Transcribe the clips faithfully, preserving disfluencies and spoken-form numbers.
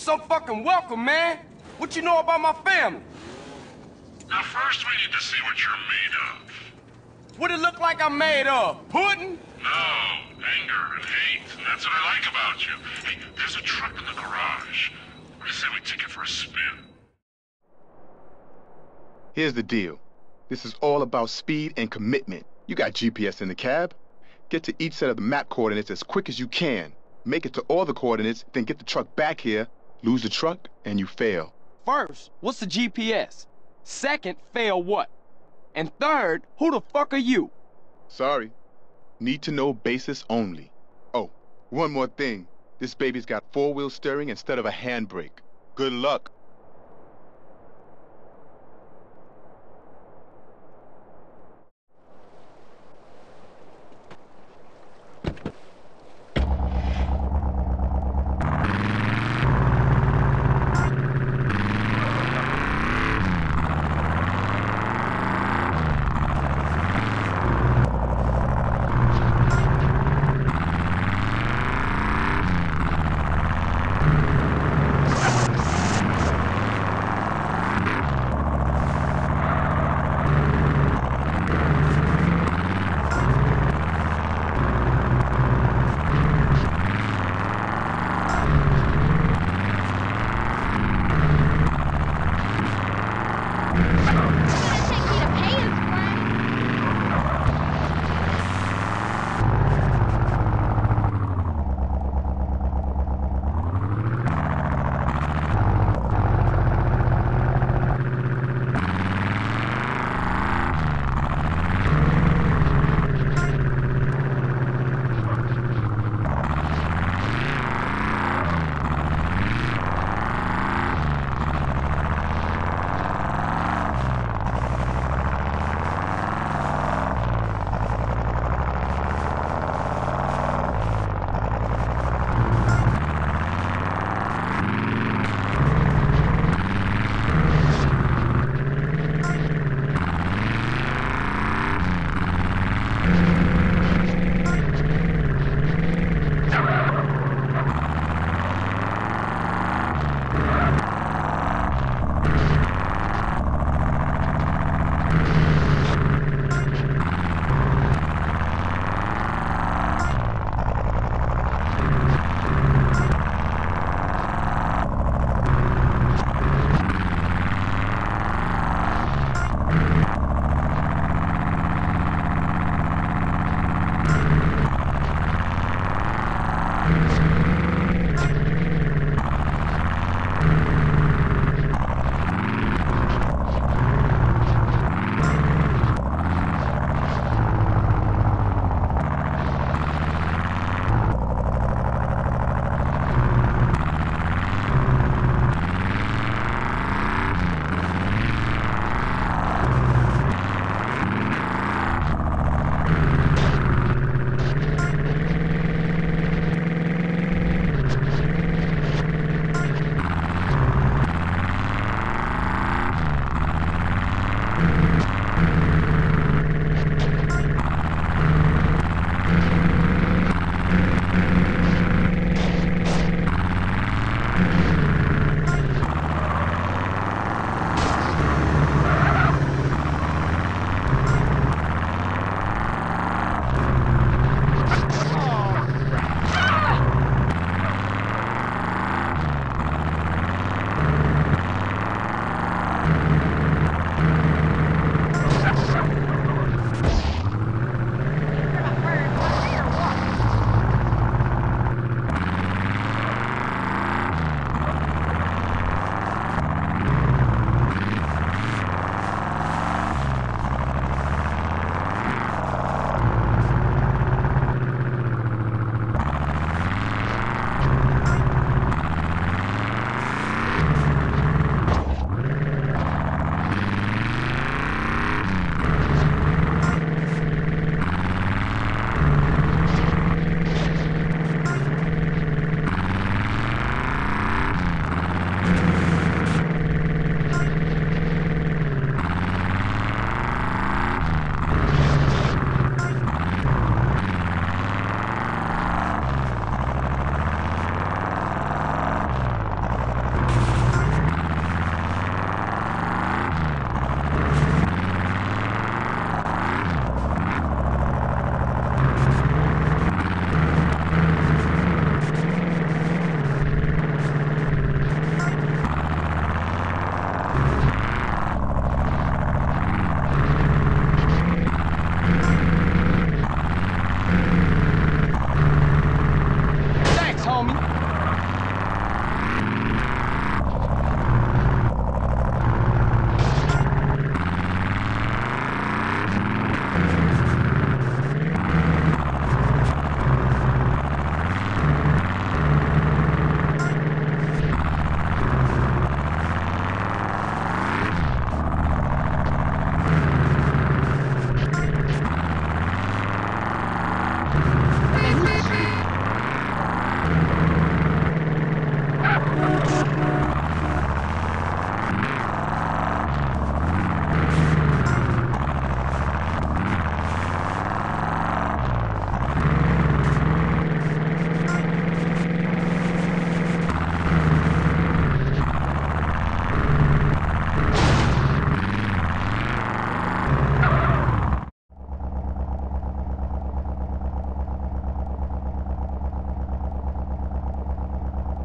So fucking welcome, man. What you know about my family? Now first we need to see what you're made of. What it look like I'm made of? Pudding? No, anger and hate, and that's what I like about you. Hey, there's a truck in the garage. I say we take it for a spin. Here's the deal. This is all about speed and commitment. You got G P S in the cab. Get to each set of the map coordinates as quick as you can. Make it to all the coordinates, then get the truck back here, lose the truck, and you fail. First, what's the G P S? Second, fail what? And third, who the fuck are you? Sorry. Need to know basis only. Oh, one more thing. This baby's got four-wheel steering instead of a handbrake. Good luck.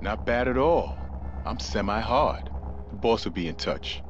Not bad at all. I'm semi-hard. The boss will be in touch.